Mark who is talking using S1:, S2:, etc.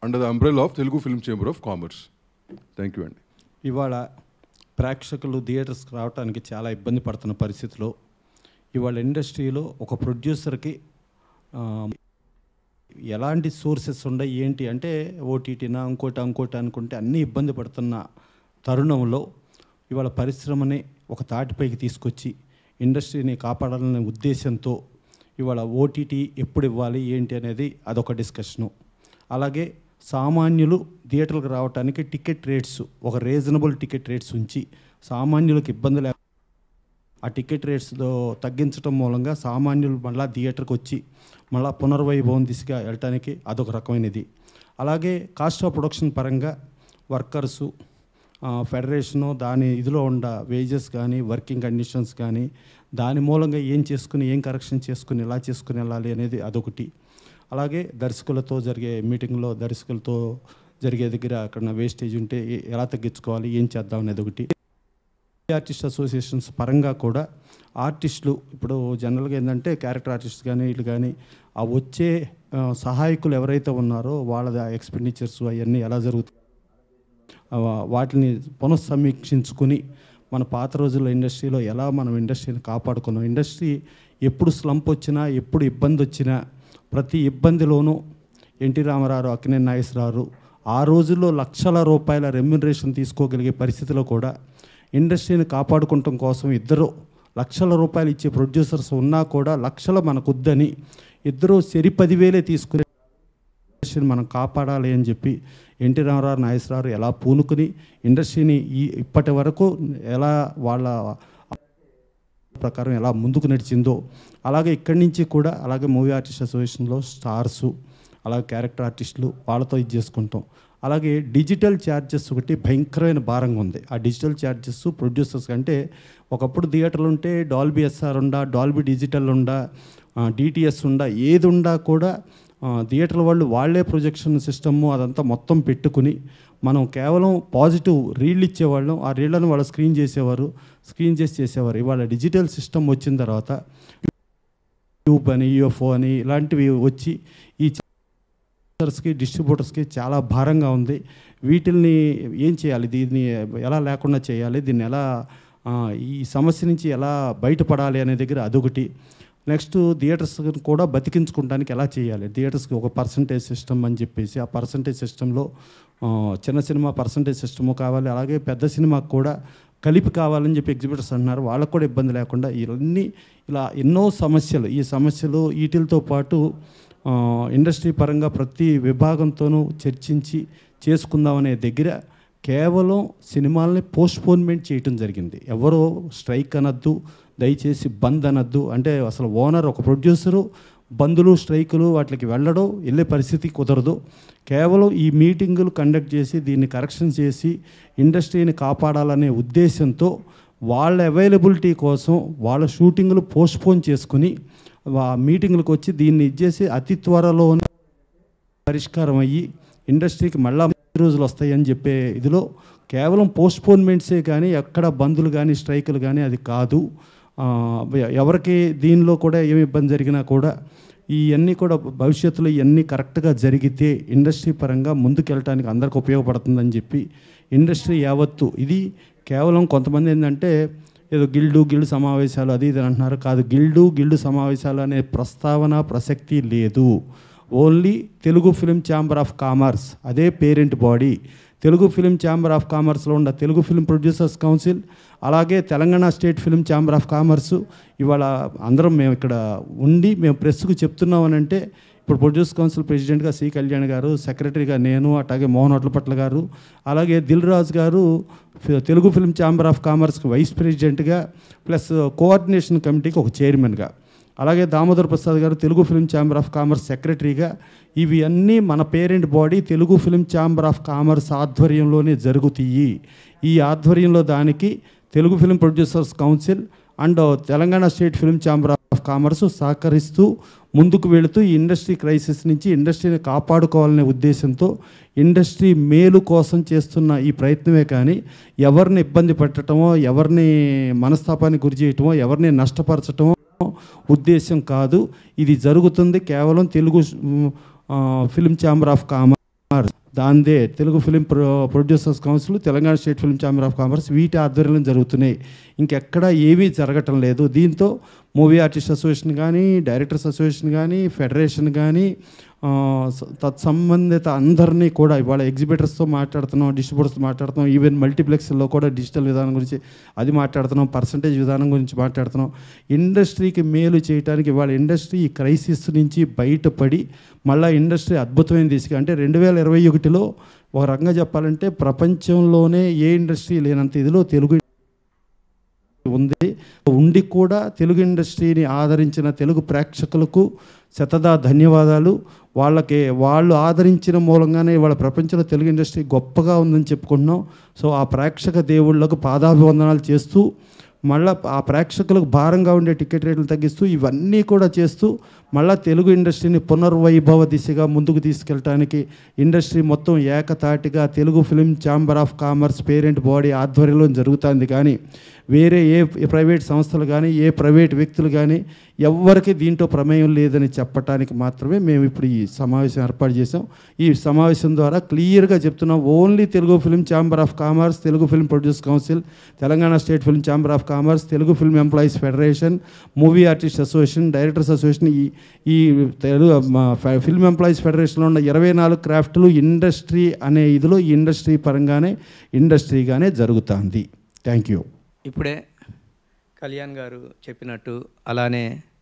S1: under the umbrella of Telugu Film Chamber of Commerce. Thank you అండి.
S2: ఇవాళ ప్రేక్షకులు థియేటర్స్కి రావడానికి చాలా ఇబ్బంది పడుతున్న పరిస్థితిలో ఇవాళ ఇండస్ట్రీలో ఒక ప్రొడ్యూసర్కి ఎలాంటి సోర్సెస్ ఉన్నాయి ఏంటి అంటే ఓటీటీనా ఇంకోటి అనుకుంటే అన్నీ ఇబ్బంది పడుతున్న తరుణంలో ఇవాళ పరిశ్రమని ఒక తాటిపైకి తీసుకొచ్చి ఇండస్ట్రీని కాపాడాలనే ఉద్దేశంతో ఇవాళ ఓటీటీ ఎప్పుడు ఇవ్వాలి ఏంటి అనేది అదొక డిస్కషను. అలాగే సామాన్యులు థియేటర్లకు రావడానికి టికెట్ రేట్స్ ఒక రీజనబుల్ టికెట్ రేట్స్ ఉంచి సామాన్యులకు ఇబ్బంది లేక ఆ టికెట్ రేట్స్లో తగ్గించడం మూలంగా సామాన్యులు మళ్ళీ థియేటర్కి వచ్చి మళ్ళీ పునర్వైభవం దిశగా వెళ్ళటానికి అదొక రకమైనది. అలాగే కాస్ట్ ఆఫ్ ప్రొడక్షన్ పరంగా వర్కర్సు ఫెడరేషను దాని ఇదిలో ఉన్న వేజెస్ కానీ వర్కింగ్ కండిషన్స్ కానీ దాని మూలంగా ఏం కరెక్షన్ చేసుకుని ఎలా చేసుకుని వెళ్ళాలి అనేది అదొకటి. అలాగే దర్శకులతో జరిగే మీటింగ్లో దర్శకులతో జరిగే దగ్గర అక్కడ వేస్టేజ్ ఉంటే ఎలా తగ్గించుకోవాలి ఏం చేద్దాం అనేది ఒకటి. ఆర్టిస్ట్ అసోసియేషన్స్ పరంగా కూడా ఆర్టిస్టులు ఇప్పుడు జనరల్గా ఏంటంటే క్యారెక్టర్ ఆర్టిస్ట్ కానీ వీళ్ళు కానీ ఆ వచ్చే సహాయకులు ఎవరైతే ఉన్నారో వాళ్ళ ఎక్స్పెండిచర్స్ అవన్నీ ఎలా జరుగుతాయి వాటిని పునఃసమీక్షించుకుని మన పాత రోజుల్లో ఇండస్ట్రీలో ఎలా మనం ఇండస్ట్రీని కాపాడుకున్నాం, ఇండస్ట్రీ ఎప్పుడు స్లంప్ వచ్చినా ఎప్పుడు ఇబ్బంది వచ్చినా ప్రతి ఇబ్బందిలోనూ ఎన్టీ రామారావు అక్కినేని నాగేశ్వరరావు ఆ రోజుల్లో లక్షల రూపాయల రెమ్యునరేషన్ తీసుకోగలిగే పరిస్థితిలో కూడా ఇండస్ట్రీని కాపాడుకోవటం కోసం ఇద్దరు లక్షల రూపాయలు ఇచ్చే ప్రొడ్యూసర్స్ ఉన్నా కూడా లక్షలు మనకొద్దని ఇద్దరు 10,000 తీసుకునే ఇండస్ట్రీని మనం కాపాడాలి అని చెప్పి ఎన్టీ రామారావు నాగేశ్వరరావు ఎలా పూనుకుని ఇండస్ట్రీని ఇప్పటి వరకు ఎలా వాళ్ళ ప్రకారం ఎలా ముందుకు నడిచిందో అలాగే ఇక్కడి నుంచి కూడా అలాగే మూవీ ఆర్టిస్ట్ అసోసియేషన్లో స్టార్సు అలాగే క్యారెక్టర్ ఆర్టిస్టులు వాళ్ళతో ఇది చేసుకుంటాం. అలాగే డిజిటల్ ఛార్జెస్ ఒకటి భయంకరమైన భారంగా ఉంది. ఆ డిజిటల్ ఛార్జెస్ ప్రొడ్యూసర్స్ అంటే ఒకప్పుడు థియేటర్లు ఉంటే డాల్బీ ఎస్ఆర్ ఉండా డాల్బీ డిజిటల్ ఉండా డిటిఎస్ ఉండా ఏది ఉండా కూడా థియేటర్ల వాళ్ళే ప్రొజెక్షన్ సిస్టము అదంతా మొత్తం పెట్టుకుని మనం కేవలం పాజిటివ్ రీళ్ళు ఇచ్చేవాళ్ళం, ఆ రీళ్లను వాళ్ళు స్క్రీన్ చేసేవారు. ఇవాళ డిజిటల్ సిస్టమ్ వచ్చిన తర్వాత ట్యూబ్ అని యూఎఫ్ఓ అని ఇలాంటివి వచ్చి ఈ డిస్ట్రిబ్యూటర్స్కి చాలా భారంగా ఉంది. వీటిల్ని ఏం చేయాలి, దీన్ని ఎలా లేకుండా చేయాలి, దీన్ని ఎలా ఈ సమస్య నుంచి ఎలా బయటపడాలి అనే దగ్గర అదొకటి. నెక్స్ట్ థియేటర్స్ కూడా బతికించుకోవడానికి ఎలా చేయాలి, థియేటర్స్కి ఒక పర్సంటేజ్ సిస్టమ్ అని చెప్పేసి ఆ పర్సంటేజ్ సిస్టంలో చిన్న సినిమా పర్సంటేజ్ సిస్టము కావాలి, అలాగే పెద్ద సినిమాకు కూడా కలిపి కావాలని చెప్పి ఎగ్జిబిటర్స్ అంటున్నారు. వాళ్ళకు కూడా ఇబ్బంది లేకుండా ఇలా ఎన్నో సమస్యలు ఈ సమస్యలు వీటితో పాటు ఇండస్ట్రీ పరంగా ప్రతి విభాగంతోనూ చర్చించి చేసుకుందామనే దగ్గర కేవలం సినిమాలని పోస్ట్పోన్మెంట్ చేయటం జరిగింది. ఎవరో స్ట్రైక్ అనద్దు, దయచేసి బంద్ అనద్దు, అంటే అసలు ఓనర్ ఒక ప్రొడ్యూసరు బందులు స్ట్రైకులు వాటికి వెళ్ళే పరిస్థితి కుదరదు. కేవలం ఈ మీటింగులు కండక్ట్ చేసి దీన్ని కరెక్షన్ చేసి ఇండస్ట్రీని కాపాడాలనే ఉద్దేశంతో వాళ్ళ అవైలబిలిటీ కోసం వాళ్ళ షూటింగ్లు పోస్ట్పోన్ చేసుకుని మీటింగ్లకు వచ్చి దీన్ని ఇచ్చేసి అతి త్వరలో పరిష్కారం అయ్యి ఇండస్ట్రీకి మళ్ళా రోజులు వస్తాయని చెప్పే ఇదిలో కేవలం పోస్ట్పోన్మెంట్సే కానీ ఎక్కడ బందులు కానీ స్ట్రైకులు కానీ అది కాదు. ఎవరికి దీనిలో కూడా ఏమి ఇబ్బంది జరిగినా కూడా ఇవన్నీ కూడా భవిష్యత్తులో ఇవన్నీ కరెక్ట్గా జరిగితే ఇండస్ట్రీ పరంగా ముందుకెళ్ళటానికి అందరికి ఉపయోగపడుతుందని చెప్పి ఇండస్ట్రీ యావత్తు ఇది కేవలం కొంతమంది ఏంటంటే ఏదో గిల్డు సమావేశాలు అది ఇది అంటున్నారు. కాదు, గిల్డు సమావేశాలు అనే ప్రసక్తి లేదు. Only Telugu film chamber of commerce అదే parent body. Telugu film chamber of కామర్స్లో ఉన్న తెలుగు ఫిలిం ప్రొడ్యూసర్స్ కౌన్సిల్ అలాగే Telangana state film chamber of commerce ఇవాళ అందరం మేము ఇక్కడ ఉండి మేము ప్రెస్కు చెప్తున్నామనంటే ఇప్పుడు ప్రొడ్యూస్ కౌన్సిల్ ప్రెసిడెంట్గా సి కళ్యాణ్ గారు, సెక్రటరీగా నేను, అట్లాగే మోహన్ పట్ల గారు, అలాగే Dil Raju garu Telugu film chamber of కామర్స్కి వైస్ ప్రెసిడెంట్గా ప్లస్ కోఆర్డినేషన్ కమిటీకి ఒక చైర్మన్గా, అలాగే Damodar Prasad garu Telugu film chamber of commerce సెక్రటరీగా, ఇవి అన్నీ మన parent body Telugu film chamber of commerce ఆధ్వర్యంలోనే జరుగుతాయి. ఈ ఆధ్వర్యంలో దానికి Telugu film producers council and Telangana state film chamber of commerce సహకరిస్తూ ముందుకు వెళుతూ ఈ ఇండస్ట్రీ క్రైసిస్ నుంచి ఇండస్ట్రీని కాపాడుకోవాలనే ఉద్దేశంతో ఇండస్ట్రీ మేలు కోసం చేస్తున్న ఈ ప్రయత్నమే కానీ ఎవరిని ఇబ్బంది పెట్టడమో ఎవరిని మనస్తాపానికి గురి చేయటమో ఎవరిని నష్టపరచటమో ఉద్దేశం కాదు. ఇది జరుగుతుంది కేవలం Telugu film chamber of commerce దాందే Telugu film producers council, Telangana state film chamber of commerce వీటి ఆధ్వర్యంలో జరుగుతున్నాయి. ఇంకెక్కడ ఏమీ జరగటం లేదు. దీంతో మూవీ ఆర్టిస్ట్ అసోసియేషన్ కానీ, డైరెక్టర్స్ అసోసియేషన్ కానీ, ఫెడరేషన్ కానీ, తత్సంబంధిత అందరినీ కూడా ఇవాళ ఎగ్జిబిటర్స్తో మాట్లాడుతున్నాం, డిస్ట్రిబ్యూటర్స్తో మాట్లాడుతున్నాం, ఈవెన్ మల్టీప్లెక్స్లో కూడా డిజిటల్ విధానం గురించి అది మాట్లాడుతున్నాం, పర్సంటేజ్ విధానం గురించి మాట్లాడుతున్నాం. ఇండస్ట్రీకి మేలు చేయడానికి ఇవాళ ఇండస్ట్రీ ఈ క్రైసిస్ నుంచి బయటపడి మళ్ళీ ఇండస్ట్రీ అద్భుతమైన దిశగా, అంటే 2021లో ఒక రకంగా చెప్పాలంటే ప్రపంచంలోనే ఏ ఇండస్ట్రీ లేనంత ఇదిలో తెలుగు ఉంది. ఉండి కూడా తెలుగు ఇండస్ట్రీని ఆదరించిన తెలుగు ప్రేక్షకులకు శతదా ధన్యవాదాలు. వాళ్ళు ఆదరించిన మూలంగానే ఇవాళ ప్రపంచంలో తెలుగు ఇండస్ట్రీ గొప్పగా ఉందని చెప్పుకుంటున్నాం. సో ఆ ప్రేక్షక దేవుళ్లకు పాదాభివందనాలు చేస్తూ మళ్ళీ ఆ ప్రేక్షకులకు భారంగా ఉండే టికెట్ రేట్లు తగ్గిస్తూ ఇవన్నీ కూడా చేస్తూ మళ్ళీ తెలుగు ఇండస్ట్రీని పునర్వైభవ దిశగా ముందుకు తీసుకెళ్ళడానికి ఇండస్ట్రీ మొత్తం ఏకతాటిగా Telugu film chamber of commerce parent body ఆధ్వర్యంలో జరుగుతుంది. కానీ వేరే ఏ ప్రైవేట్ సంస్థలు కానీ, ఏ ప్రైవేట్ వ్యక్తులు కానీ ఎవ్వరికి దీంట్లో ప్రమేయం లేదని చెప్పడానికి మాత్రమే మేము ఇప్పుడు ఈ సమావేశం ఏర్పాటు చేసాం. ఈ సమావేశం ద్వారా క్లియర్గా చెప్తున్నాం, only Telugu film chamber of commerce, Telugu film produce council, Telangana state film chamber of commerce, Telugu film employees federation, movie artist association, directors association, ఈ తెలుగు ఫిల్మ్ ఎంప్లాయీస్ ఫెడరేషన్లో ఉన్న 24 క్రాఫ్ట్లు ఇండస్ట్రీ అనే ఇదిలో ఇండస్ట్రీ పరంగానే ఇండస్ట్రీగానే జరుగుతుంది. Thank you.
S3: ఇప్పుడే కళ్యాణ్ గారు చెప్పినట్టు అలానే